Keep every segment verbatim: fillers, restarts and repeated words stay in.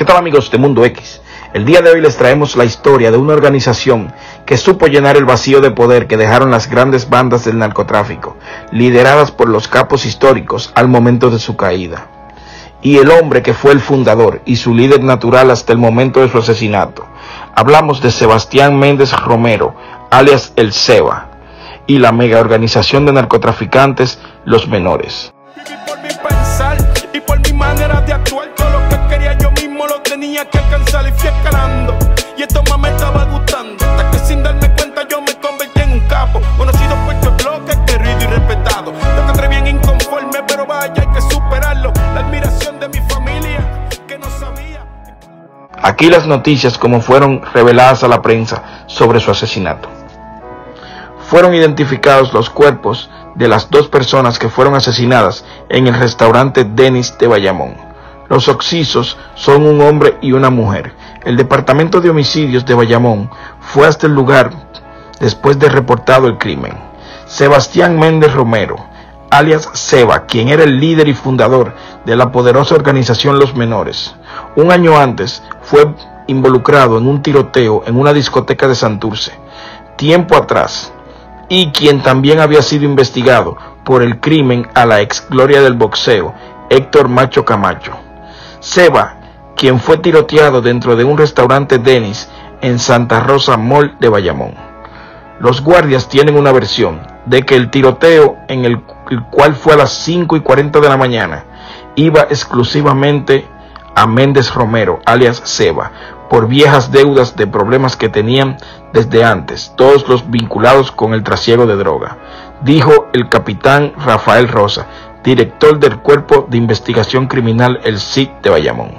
¿Qué tal, amigos de Mundo X? El día de hoy les traemos la historia de una organización que supo llenar el vacío de poder que dejaron las grandes bandas del narcotráfico, lideradas por los capos históricos al momento de su caída. Y el hombre que fue el fundador y su líder natural hasta el momento de su asesinato. Hablamos de Sebastián Méndez Romero, alias El Seba, y la mega organización de narcotraficantes Los Menores. Viví por mi pensar y por mi manera de actuar. Todo lo que quería yo mismo lo tenía que alcanzar y fui escalando. Y esto más me estaba gustando. Hasta que sin darme cuenta yo me convertí en un capo. Conocido por tu bloque, querido y respetado. Te encontré bien inconforme, pero vaya, hay que superarlo. La admiración de mi familia, que no sabía. Aquí las noticias como fueron reveladas a la prensa sobre su asesinato. Fueron identificados los cuerpos de las dos personas que fueron asesinadas en el restaurante Denis de Bayamón. Los occisos son un hombre y una mujer. El Departamento de Homicidios de Bayamón fue hasta el lugar después de reportado el crimen. Sebastián Méndez Romero, alias Seba, quien era el líder y fundador de la poderosa organización Los Menores, un año antes fue involucrado en un tiroteo en una discoteca de Santurce, tiempo atrás, y quien también había sido investigado por el crimen a la ex gloria del boxeo, Héctor Macho Camacho. Seba, quien fue tiroteado dentro de un restaurante Denis en Santa Rosa Mall de Bayamón. Los guardias tienen una versión de que el tiroteo, en el, el cual fue a las cinco y cuarenta de la mañana, iba exclusivamente a Méndez Romero, alias Seba, por viejas deudas de problemas que tenían desde antes, todos los vinculados con el trasiego de droga, dijo el capitán Rafael Rosa, director del Cuerpo de Investigación Criminal, el C I C de Bayamón.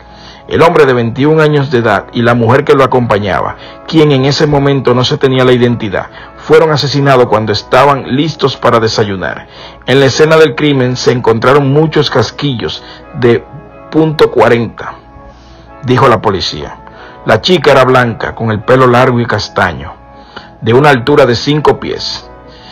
El hombre de veintiún años de edad y la mujer que lo acompañaba, quien en ese momento no se tenía la identidad, fueron asesinados cuando estaban listos para desayunar. En la escena del crimen se encontraron muchos casquillos de punto cuarenta, dijo la policía. La chica era blanca, con el pelo largo y castaño, de una altura de cinco pies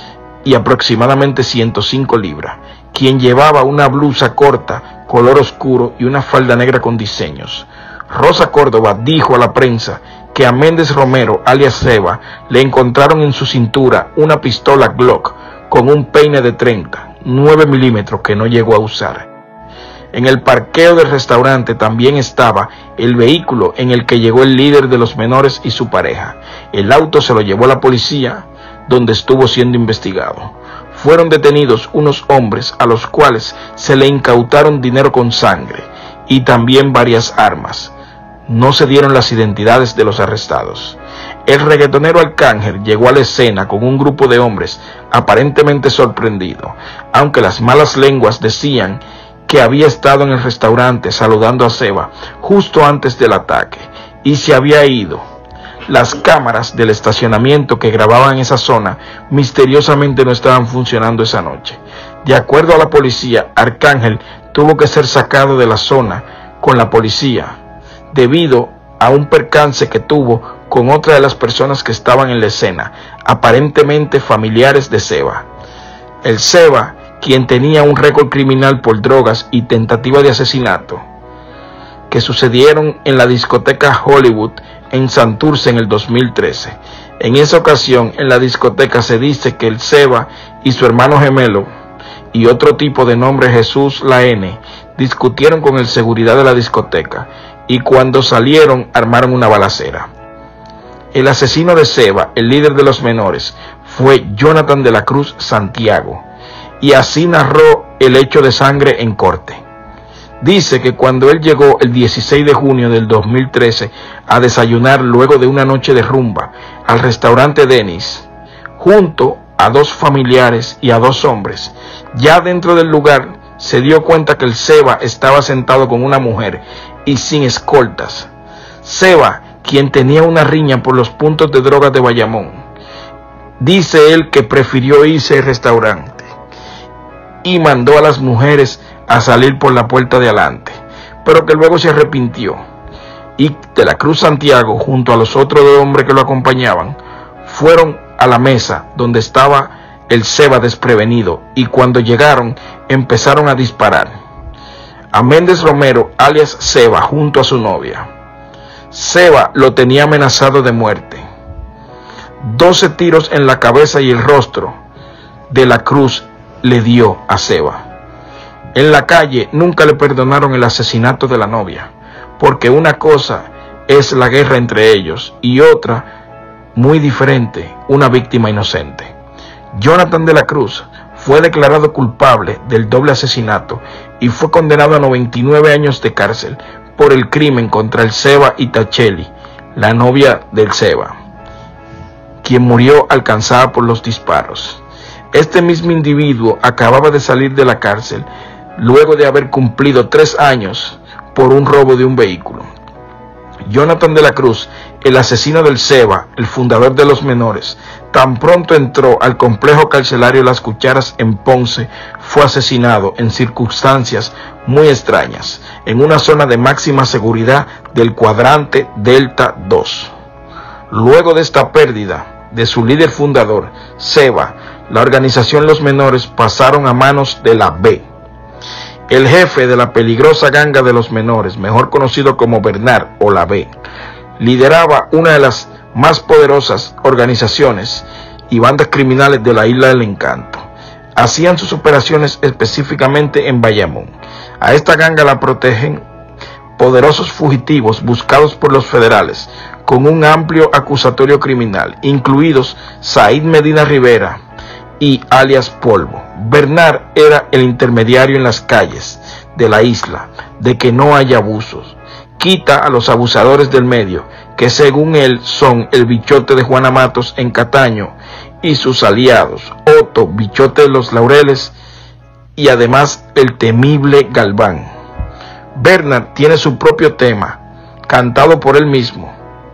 y aproximadamente ciento cinco libras, quien llevaba una blusa corta, color oscuro y una falda negra con diseños. Rosa Córdoba dijo a la prensa que a Méndez Romero, alias Seba, le encontraron en su cintura una pistola Glock con un peine de treinta, nueve milímetros que no llegó a usar. En el parqueo del restaurante también estaba el vehículo en el que llegó el líder de Los Menores y su pareja. El auto se lo llevó la policía, donde estuvo siendo investigado. Fueron detenidos unos hombres a los cuales se le incautaron dinero con sangre y también varias armas. No se dieron las identidades de los arrestados. El reggaetonero Arcángel llegó a la escena con un grupo de hombres aparentemente sorprendido, aunque las malas lenguas decían que había estado en el restaurante saludando a Seba justo antes del ataque y se había ido. Las cámaras del estacionamiento que grababan esa zona misteriosamente no estaban funcionando esa noche. De acuerdo a la policía, Arcángel tuvo que ser sacado de la zona con la policía debido a un percance que tuvo con otra de las personas que estaban en la escena, aparentemente familiares de Seba. El Seba, quien tenía un récord criminal por drogas y tentativa de asesinato, que sucedieron en la discoteca Hollywood en Santurce en el dos mil trece. En esa ocasión, en la discoteca se dice que el Seba y su hermano gemelo y otro tipo de nombre Jesús La N discutieron con el seguridad de la discoteca y cuando salieron armaron una balacera. El asesino de Seba, el líder de Los Menores, fue Jonathan de la Cruz Santiago, y así narró el hecho de sangre en corte. Dice que cuando él llegó el dieciséis de junio del dos mil trece a desayunar luego de una noche de rumba al restaurante Denis, junto a dos familiares y a dos hombres, ya dentro del lugar se dio cuenta que el Seba estaba sentado con una mujer y sin escoltas. Seba, quien tenía una riña por los puntos de drogas de Bayamón, dice él que prefirió irse al restaurante y mandó a las mujeres a salir por la puerta de adelante, pero que luego se arrepintió. Y de la Cruz Santiago, junto a los otros dos hombres que lo acompañaban, fueron a la mesa donde estaba el Seba desprevenido, y cuando llegaron empezaron a disparar. a Méndez Romero, alias Seba, junto a su novia. Seba lo tenía amenazado de muerte. doce tiros en la cabeza y el rostro de la Cruz le dio a Seba. En la calle nunca le perdonaron el asesinato de la novia, porque una cosa es la guerra entre ellos y otra, muy diferente, una víctima inocente. Jonathan de la Cruz fue declarado culpable del doble asesinato y fue condenado a noventa y nueve años de cárcel por el crimen contra el Seba Itacheli, la novia del Seba, quien murió alcanzada por los disparos. Este mismo individuo acababa de salir de la cárcel luego de haber cumplido tres años por un robo de un vehículo. Jonathan de la Cruz, el asesino del Seba, el fundador de los menores, tan pronto entró al complejo carcelario Las Cucharas en Ponce, fue asesinado en circunstancias muy extrañas, en una zona de máxima seguridad del cuadrante Delta dos. Luego de esta pérdida de su líder fundador, Seba, la organización Los Menores pasaron a manos de la B. El jefe de la peligrosa ganga de los menores, mejor conocido como Bernard o la B, lideraba una de las más poderosas organizaciones y bandas criminales de la Isla del Encanto. Hacían sus operaciones específicamente en Bayamón. A esta ganga la protegen poderosos fugitivos buscados por los federales, con un amplio acusatorio criminal, incluidos Said Medina Rivera y alias Polvo. Bernard era el intermediario en las calles de la isla de que no haya abusos. Quita a los abusadores del medio, que según él son el Bichote de Juana Matos en Cataño y sus aliados, Otto, Bichote de los Laureles y además el temible Galván. Bernard tiene su propio tema, cantado por él mismo,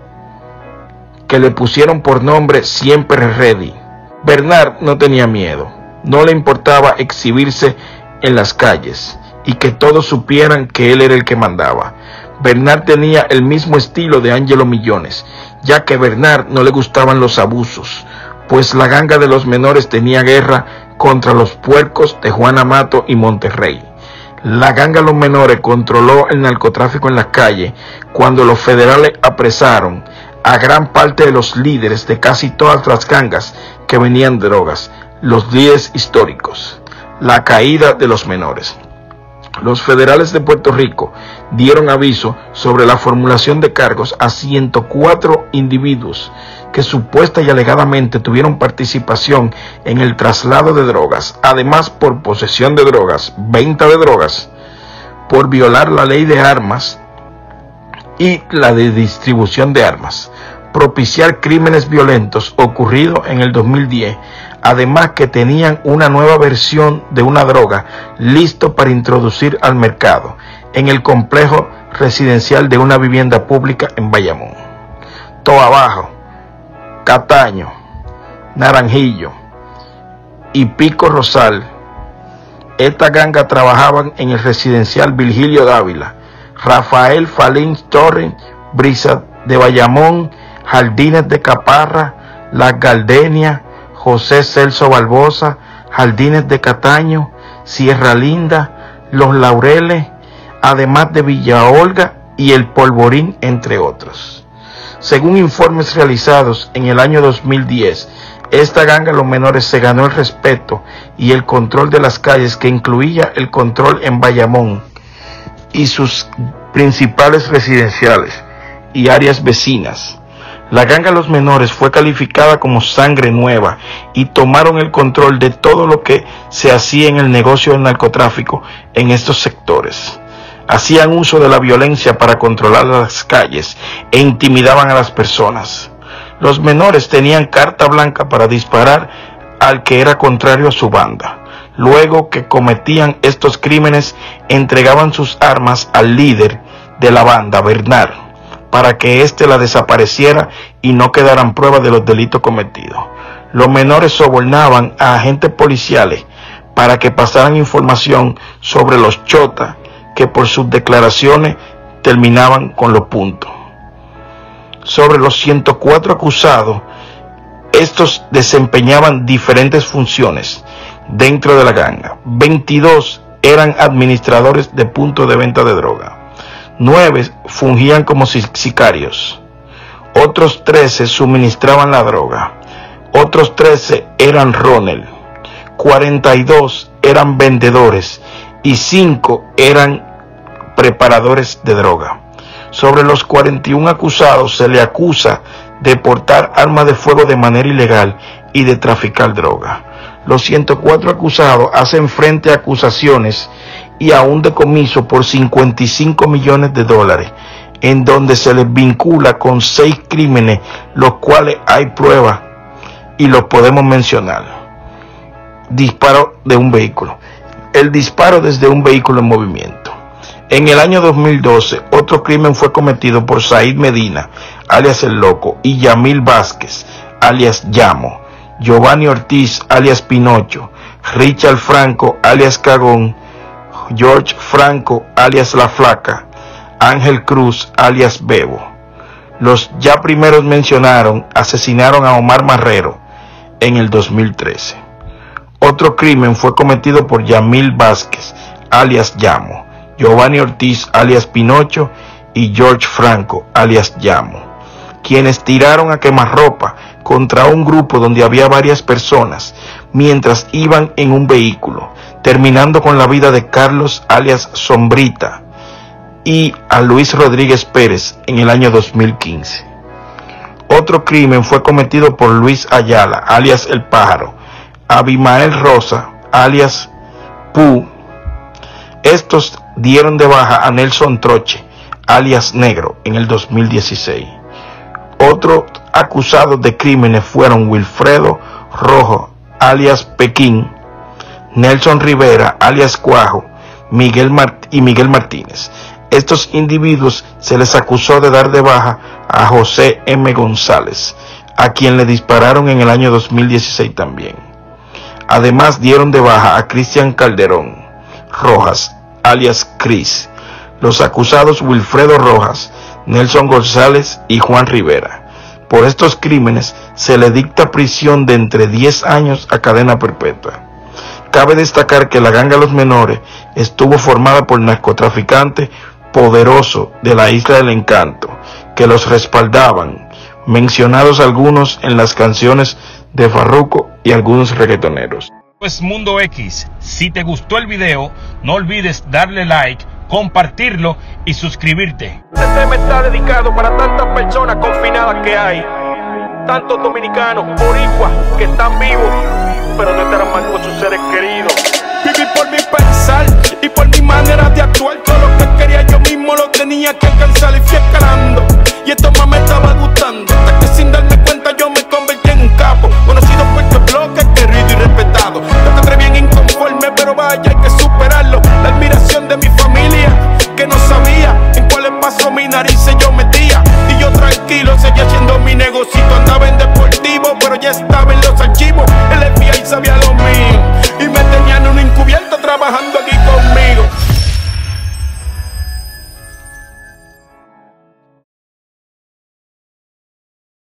que le pusieron por nombre Siempre Ready. Bernard no tenía miedo, no le importaba exhibirse en las calles y que todos supieran que él era el que mandaba. Bernard tenía el mismo estilo de Ángelo Millones, ya que a Bernard no le gustaban los abusos, pues la ganga de los menores tenía guerra contra los puercos de Juana Mato y Monterrey. La ganga de los menores controló el narcotráfico en las calles cuando los federales apresaron a gran parte de los líderes de casi todas las gangas que venían de drogas, los líderes históricos. La caída de los menores. Los federales de Puerto Rico dieron aviso sobre la formulación de cargos a ciento cuatro individuos que supuesta y alegadamente tuvieron participación en el traslado de drogas, además por posesión de drogas, venta de drogas, por violar la ley de armas y la de distribución de armas, propiciar crímenes violentos ocurridos en el dos mil diez, además que tenían una nueva versión de una droga listo para introducir al mercado en el complejo residencial de una vivienda pública en Bayamón. Toa Baja, Cataño, Naranjillo y Pico Rosal. Esta ganga trabajaban en el residencial Virgilio Dávila, Rafael Falín Torres, Brisa de Bayamón, Jardines de Caparra, Las Gardenias, José Celso Barbosa, Jardines de Cataño, Sierra Linda, Los Laureles, además de Villa Olga y El Polvorín, entre otros. Según informes realizados en el año dos mil diez, esta ganga de los menores se ganó el respeto y el control de las calles, que incluía el control en Bayamón y sus principales residenciales y áreas vecinas. La ganga de los menores fue calificada como sangre nueva y tomaron el control de todo lo que se hacía en el negocio del narcotráfico en estos sectores. Hacían uso de la violencia para controlar las calles e intimidaban a las personas. Los menores tenían carta blanca para disparar al que era contrario a su banda. Luego que cometían estos crímenes, entregaban sus armas al líder de la banda, Bernard, para que éste la desapareciera y no quedaran pruebas de los delitos cometidos. Los menores sobornaban a agentes policiales para que pasaran información sobre los chotas, que por sus declaraciones terminaban con los puntos. Sobre los ciento cuatro acusados, estos desempeñaban diferentes funciones dentro de la ganga. veintidós eran administradores de puntos de venta de droga. nueve fungían como sicarios. Otros trece suministraban la droga. Otros trece eran runner. cuarenta y dos eran vendedores y cinco eran preparadores de droga. Sobre los cuarenta y uno acusados se le acusa de portar armas de fuego de manera ilegal y de traficar droga. Los ciento cuatro acusados hacen frente a acusaciones y a un decomiso por cincuenta y cinco millones de dólares, en donde se les vincula con seis crímenes, los cuales hay pruebas y los podemos mencionar. Disparo de un vehículo. El disparo desde un vehículo en movimiento. En el año dos mil doce, otro crimen fue cometido por Said Medina, alias El Loco, y Yamil Vázquez, alias Yamo, Giovanni Ortiz, alias Pinocho, Richard Franco, alias Cagón, George Franco, alias La Flaca, Ángel Cruz, alias Bebo. Los ya primeros mencionaron asesinaron a Omar Marrero en el dos mil trece. Otro crimen fue cometido por Yamil Vázquez, alias Yamo, Giovanni Ortiz, alias Pinocho, y George Franco, alias Yamo, quienes tiraron a quemarropa contra un grupo donde había varias personas mientras iban en un vehículo, terminando con la vida de Carlos, alias Sombrita, y a Luis Rodríguez Pérez en el año dos mil quince. Otro crimen fue cometido por Luis Ayala, alias El Pájaro, Abimael Rosa, alias Pu. Estos dieron de baja a Nelson Troche, alias Negro, en el dos mil dieciséis. Otros acusados de crímenes fueron Wilfredo Rojo, alias Pekín, Nelson Rivera, alias Cuajo, Miguel Mart- y Miguel Martínez. Estos individuos se les acusó de dar de baja a José M. González, a quien le dispararon en el año dos mil dieciséis también. Además dieron de baja a Cristian Calderón Rojas, alias Cris. Los acusados Wilfredo Rojas, Nelson González y Juan Rivera. Por estos crímenes se le dicta prisión de entre diez años a cadena perpetua. Cabe destacar que la ganga de los menores estuvo formada por narcotraficantes poderosos de la Isla del Encanto, que los respaldaban, mencionados algunos en las canciones de Farruko y algunos reggaetoneros. Pues Mundo X, si te gustó el video, no olvides darle like, compartirlo y suscribirte. Este tema está dedicado para tantas personas confinadas que hay, tantos dominicanos, boricuas que están vivos, pero no estarán mal con sus seres queridos. Viví por mi pensar y por mi manera de actuar, todo lo que quería yo mismo lo tenía que alcanzar y fui escalando. Y esto